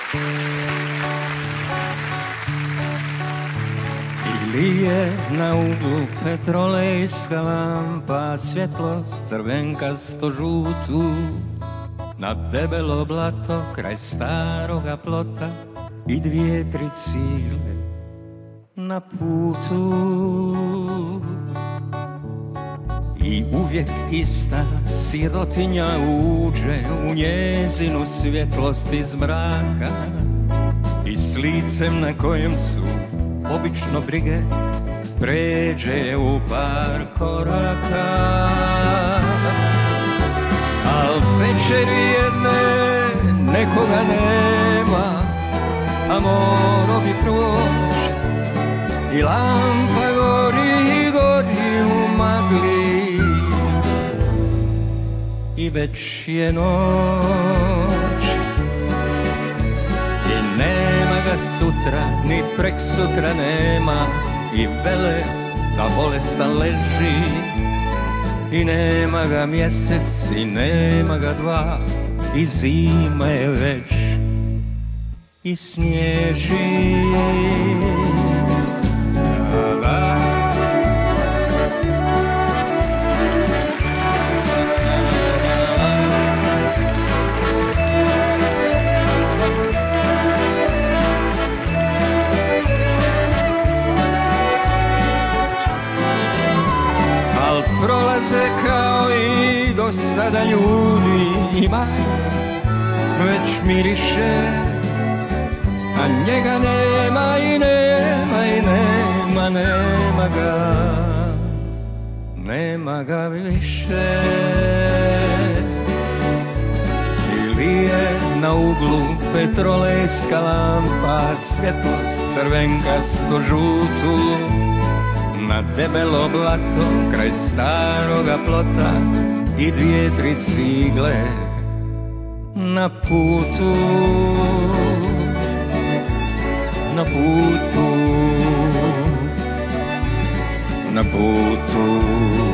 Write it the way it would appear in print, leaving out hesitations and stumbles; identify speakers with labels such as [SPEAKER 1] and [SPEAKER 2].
[SPEAKER 1] Ili je na uglu petrolejska lampa, svjetlost crvenkasto žutu, na debelo blato kraj staroga plota i 2-3 cigle na putu. I uvijek ista sirotinja uđe u njezinu svjetlost iz mraka i s licem na kojem su obično brige pređe u par koraka. Al večer jedne nekoga nema, a moro bi proć i lampa gori, gori u magli. I već je noć i nema ga sutra, ni prek sutra nema. I vele da bolestan leži i nema ga mjesec i nema ga dva. I zima je već i snježi. Prolaze kao i do sada ljudi i maj već miriše, a njega nema i nema i nema, nema ga više. Ili je na uglu petrolejska lampa, svjetlost crvenkasto žutu, na debelo blato kraj staroga plota i 2-3 cigle na putu, na putu, na putu.